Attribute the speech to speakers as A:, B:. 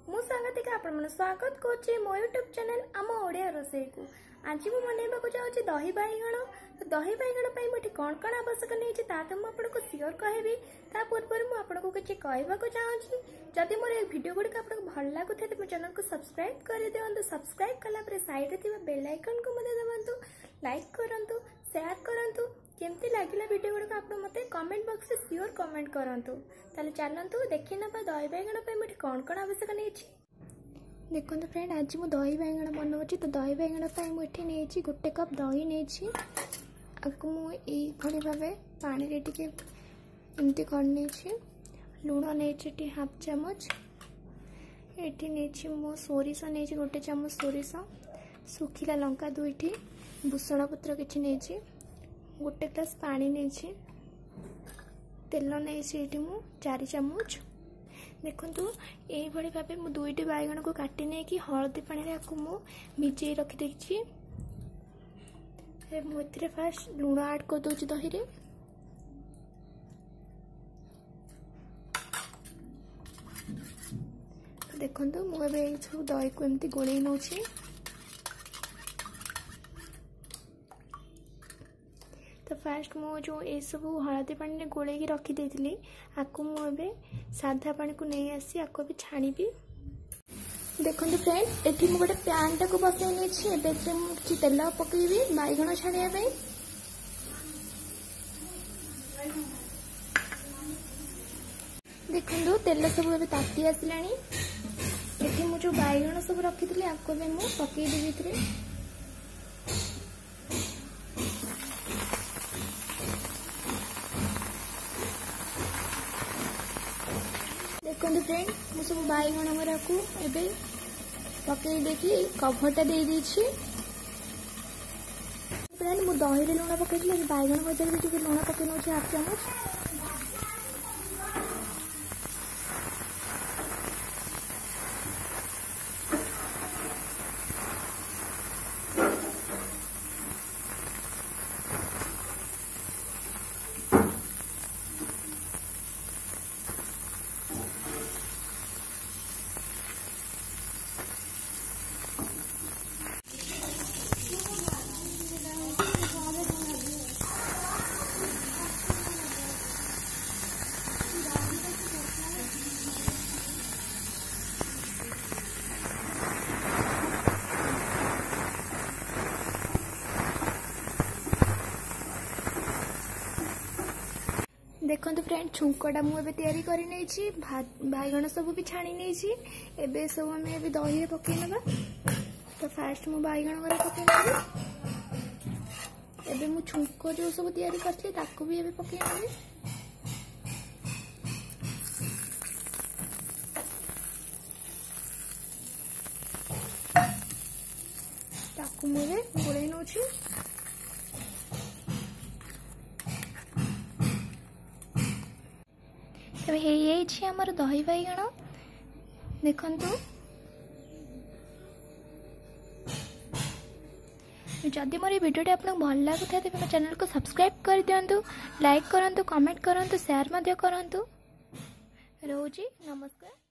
A: मु स्वागतिका आपण स्वागत करुच्चे मो यूट्यूब चैनल आम ओडिया रोसई को। आज मुझे बनवाक जाऊँगी दही बैगण। तो दही बैगण पर मुझे कौन कौन आवश्यक नहीं तो मुझे सियोर कहबी। ता पूर्व मुझे किसी कहवाक चाहूँगी जदि मोर वीडियो गुड़िक आपको भल लगुता तो चैनल को सब्सक्राइब कर दिखाँ। सब्सक्राइब कलापर साइड में बेल आइकन को दबातु, लाइक करूँ, शेयर करूँ। केमती लगिला वीडियो गुड़िक आप मत कमेंट बॉक्स में सियोर कमेंट करूँ। ताले चलतु देखी ना दही बैगण पर मुझे कौन कौन आवश्यक नहीं। देखो फ्रेंड आज मुझे दही बैगण बनाऊँगी। तो दही बैगण पर मुझे नहीं गोटे कप दही नहीं आपको मुझे भाव पानी टे एमती कर लुण नहीं हाफ चामच ये नहीं मो सोरिष नहीं गोटे चामच सोरिष सुखिला लंका दुईटी भूषण पत्र किसी नहीं गोटे ग्लास पानी नहीं तेल नहीं मु 4 चामच। देखु ये भाव मुझे दुईटी बैगण को काटी नहीं कि हलदी पानी आपको भिजे रखीदे मुझे फास्ट लुण ऐड कर दूसरी दही रे। देखो मुझे सब दही को एमती गोल नौ तो फास्ट मु जो ये सब हलदी पानी गोल रखी देती आपको मुझे साधा पानी को नहीं आसी आपको भी छाणी। देखो फ्रेंड ये मुझे गोटे पैन टाक बसई नहीं किसी तेल पकईबी बैगण छाड़िया। देखो तेल सब ए ताती आसला। ये मुझे बैगण सब रखी थी आपको भी मुझे पकईदेवी। देखो फ्रेंड मुझे सब बैगण मेरा को एबे पकई देखी कभरटा दे दीची। फ्रेंड मु दही रे लुण पकई बैगण भजा टे लुण पकई नौ हाफ चामच। देखो फ्रेंड छुंकटा मुझे तैयारी कर बैगण सब भी छाणी नहीं एबे सब आम दही पकई ना। तो फास्ट मु बैगण गुरा पकई एबे मु छुंक जो सब तैयारी करथि ताको भी एबे पकई नेबी। ताको मुझे गोले नौछि। ये आमर दही बैगण देखु जदि मोर वीडियो आपको भल लगुता तेज मो चैनल को सब्सक्राइब कर दिंतु, लाइक करूँ, कमेंट करूँ, शेयर करूँ। रोजी नमस्कार।